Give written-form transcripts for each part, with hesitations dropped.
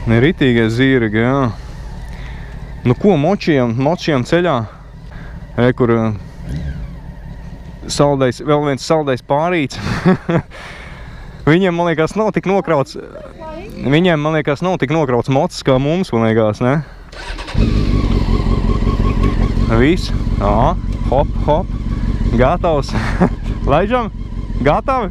Ritīgie zirgi, jā. Nu ko, močiem ceļā. Kur saldais, vēl viens saldais pārīts. Viņiem, man liekas, nav tik nokrauts. Viņiem, man liekas, nav tik nokrauts mocis kā mums, man liekas, ne? Viss. Aha, hop, hop. Gatavs. Laižam? Gatavi?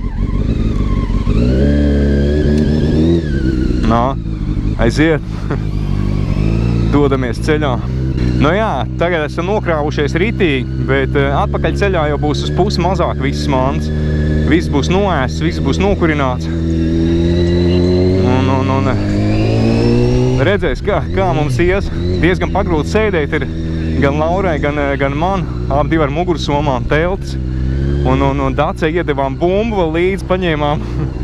Nā, aiziet. Dodamies ceļā. Nu jā, tagad esam nokrāvušies ritīgi, bet atpakaļ ceļā jau būs uz pusi mazāk visas mans. Viss būs noēsts, viss būs nokurināts. Un redzēs, kā mums ies. Diezgan pagrūti sēdēt ir gan Laurai, gan man. Abi ar mugursomām teltis. Un Dacei iedevām bumbu vēl līdzi, paņēmām.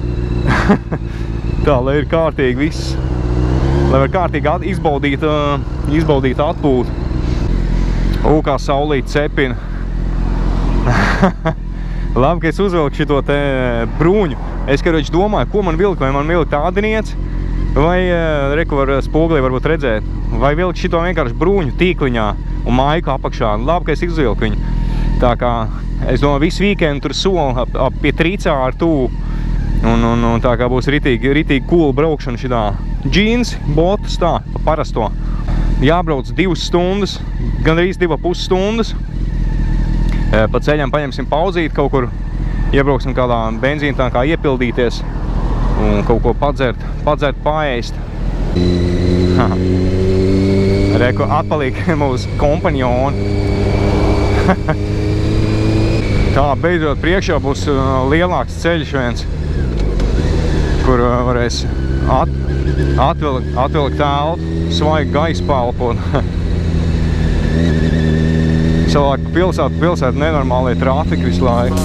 Tā, lai ir kārtīgi viss. Lai var kārtīgi izbaudīt atpūtu. Kā saulīt cepina. Labi, ka es uzvelku šito te brūņu. Es, karoči, domāju, ko man vilkt, vai man vilkt ādiniec, vai, reku var spoglī varbūt redzēt, vai vilkt šito vienkārši brūņu tīkliņā un maiku apakšā. Labi, ka es izvilku viņu. Tā kā, es domāju, visu weekendu tur soli ap pie Trīcā ar tūvu. Un tā kā būs ritīgi cool braukšana šitā. Džīns, botas, tā, parasto. Jābrauc 2 stundas, gandrīz 2,5 stundas. Pa ceļam paņemsim pauzīt kaut kur. Iebrauksim kādā benzīna tankā iepildīties. Un kaut ko padzert, paēst. Reku, atpaliek mūsu kompanjoni. Tā, beidzot priekšā būs lielāks ceļš viens, kur varēs atvilkt telpu, svaigu gaisu palpot. Savāk pilsētu nenormālie trafiki visu laiku.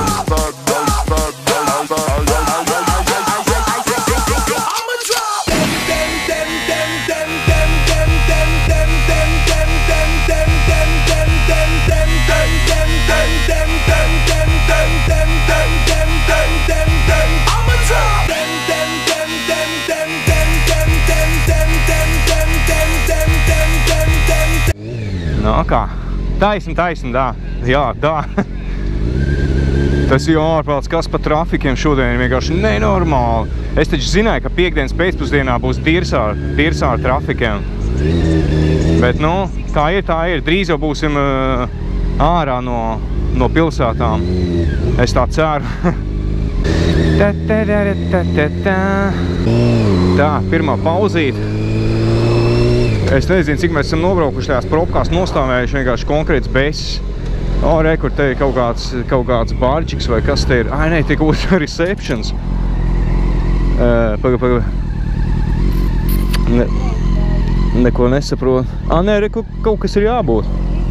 Kā? Taisni, dā. Jā, dā. Tas jau ārprāts, kas pa trafikiem šodien ir vienkārši nenormāli. Es taču zināju, ka piekdienas pēcpusdienā būs dirsā ar trafikiem. Bet, nu, tā ir. Drīz jau būsim ārā no pilsētām. Es tā ceru. Tā, pirmā pauzīt. Es nezinu, cik mēs esam nobraukuši tajās propkās, nostāvējuši vienkārši konkrēts besis. Rekur, te ir kaut kāds bārčiks vai kas te ir. Nē, te kaut kāds receptions. Neko nesaprot. Nē, rekur, kaut kas ir jābūt.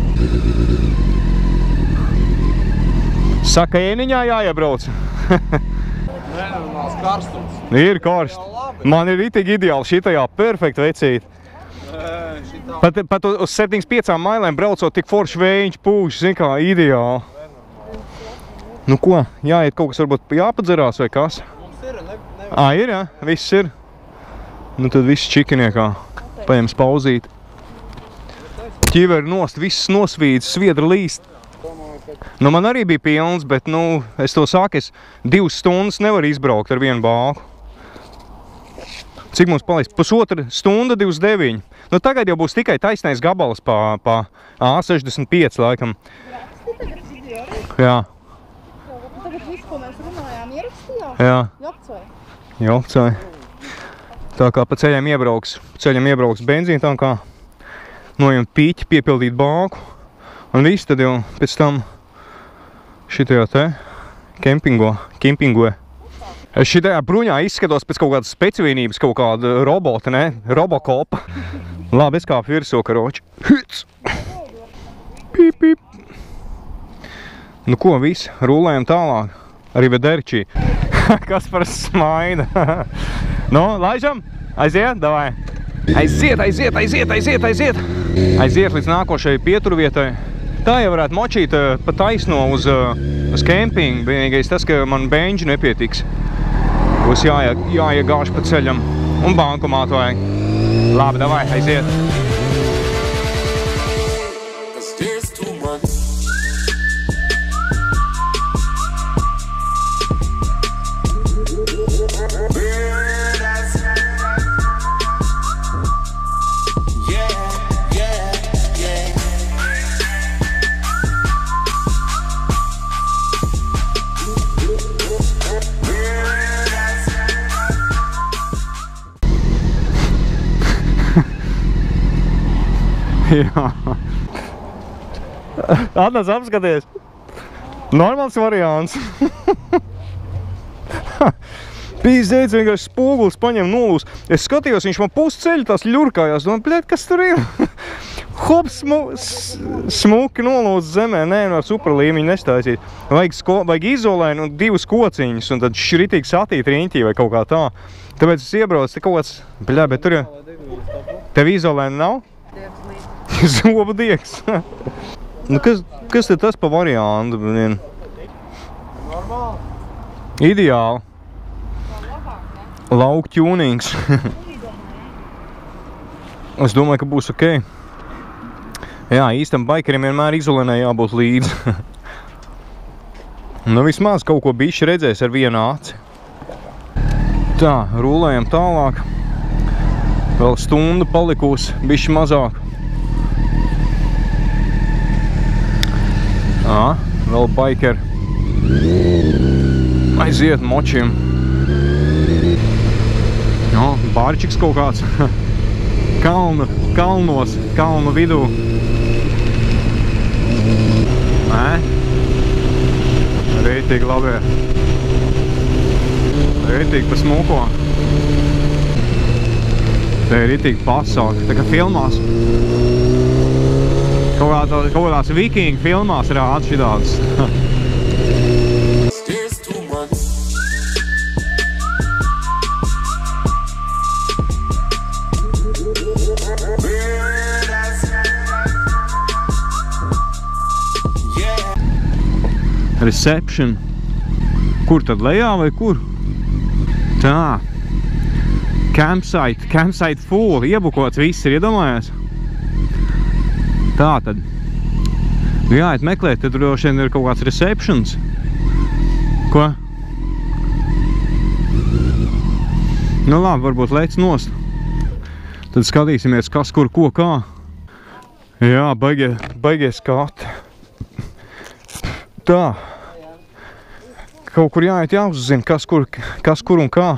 Saka, ēniņā jāiebrauc. Nenormāls karstums. Ir karst. Man ir itīgi ideāli šitajā perfekti vecīt. Pat uz 75 mailēm braucot tik forši vējiņš pūš, zin kā, ideāli. Nu ko, jāiet kaut kas varbūt jāpadzerās vai kas? Mums ir, Ir, jā? Viss ir? Nu tad viss čikiniekā. Paņems pauzīt. Ķiveri nost, viss nosvīdz, sviedra līst. Nu man arī bija pilns, bet, nu, es to saku, es 2 stundas nevaru izbraukt ar vienu bāku. Cik mums paliks? 1,5 stunda 29. Nu tagad jau būs tikai taisnais gabals pa A65 laikam. Jā. Tagad viss, ko mēs runājām, ierakstījām? Jā. Jopcoja. Tā kā pa ceļam iebrauks benzīna tankā. Noņemt pīķi, piepildīt bāku. Un viss tad jau pēc tam šitajā te kempingo. Es šitajā bruņā izskatos pēc kaut kādas specivīnības, kaut kāda robota, ne? Robokopa. Labi, es kāpu virsū, karoči. Hits! Pīp, pīp. Nu ko, viss, rulējam tālāk. Arī vederčī. Kas par smaida. Nu, laižam? Aiziet, davai. Aiziet līdz nākošajai pieturvietai. Tā jau varētu močīt pa taisno uz kempingu. Vienīgais tas, ka man benži nepietiks. Būs jāiegāž pa ceļam. Un bankomātu vajag. Labi, davai, aiziet. Jā. Atnāc apskaties. Normāls variants. Pīzdēdz, vienkārši spogulis paņem nolūs. Es skatījos, viņš man pusceļu tās ļurkājās. Domāju, bļēt, kas tur ir? Hop, smuki nolūs zemē. Nē, no super līmeņa nestāsīt. Vajag izolēnu un 2 kociņus, un tad šritīgi satīt riņķī vai kaut kā tā. Tāpēc es iebraucu, te kaut kāds, bļē, bet tur jau... Tev izolēnu nav? Zobu diegs. Nu, kas te tas pa variantu? Normāli. Ideāli. Lauku ķūnings. Es domāju, ka būs ok. Jā, īstam baikariem vienmēr izolēnai jābūt līdzi. Nu, vismaz kaut ko bišķi redzēs ar vienu aci. Tā, rulējam tālāk. Vēl stunda palikusi, bišķi mazāk. Vēl baikeri. Aiziet močiem. Jā, bārčiks kaut kāds. Kalnu vidū. Nē? Rītīgi labie. Rītīgi pa smuko. Te ir rītīgi pasauki, tā kā filmās. Kaut kādās vikingu filmās rāda šitādas. Reception. Kur tad lejā vai kur? Tā. Campsite full. Iebukots viss ir, iedomājies? Tā tad. Nu jāiet meklēt, tad droši vien ir kaut kāds receptions. Ko? Nu labi, varbūt lec nost. Tad skatīsimies, kas kur ko kā. Jā, baigie skati. Tā. Kaut kur jāiet jāuzzina, kas kur un kā.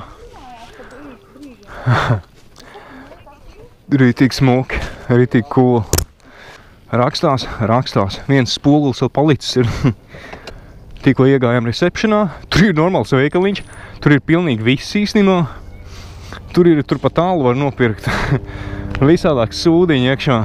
Rītīgi smuki, rītīgi cool. Rakstās. Viens spogulis vēl palicis ir. Tikko iegājām receptionā. Tur ir normāls veikaliņš. Tur ir pilnīgi viss īstenībā. Tur pa tālu var nopirkt. Visādāk sūdiņi iekšā.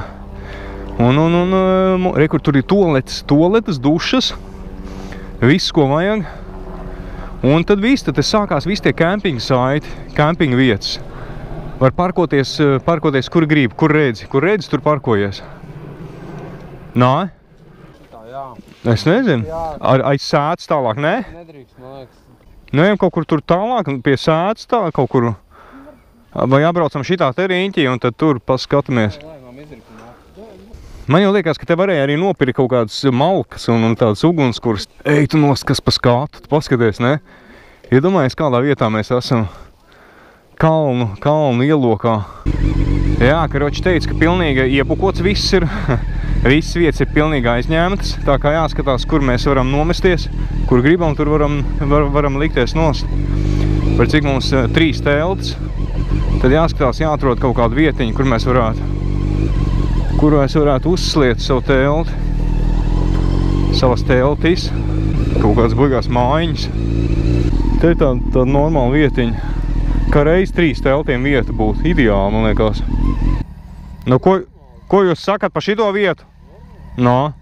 Rekur, tur ir toaletes, dušas. Viss, ko vajag. Un tad viss, tad sākās visi tie camping saiti, camping vietas. Var parkoties, kur grib, kur redzi, tur parkojies. Nā? Tā, jā. Es nezinu. Aiz sēdz tālāk, ne? Nedrīkst, man liekas. Nu, ejam kaut kur tur tālāk, pie sēdz tā, kaut kur. Vai jābraucam šitā te riņķī, un tad tur paskatāmies. Man jau liekas, ka te varēja arī nopirkt kaut kādas malkas un tādas ugunskurs. Ej, tu nost, kas pa skatu, tu paskaties, ne? Iedomājies, kādā vietā mēs esam. Kalnu ielokā. Jā, karoči teica, ka pilnīgi iebukots viss ir. Visas vietas ir pilnīgi aizņēmtas. Tā kā jāskatās, kur mēs varam nomesties. Kur gribam, tur varam likties nost. Par cik mums 3 teltis. Tad jāskatās, jāatrod kaut kādu vietiņu, kur mēs varētu uzsliet savu telti. Savas teltis. Kaut kāds baigās mājiņas. Te ir tāda normāla vietiņa. Kā reiz 3 teltiem vieta būtu. Ideāli, man liekas. Nu, ko jūs sakat par šito vietu? No.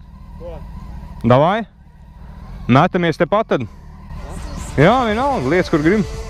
Davai? Metamies te pat tad? Jā, vienalga, lietas, kur grib.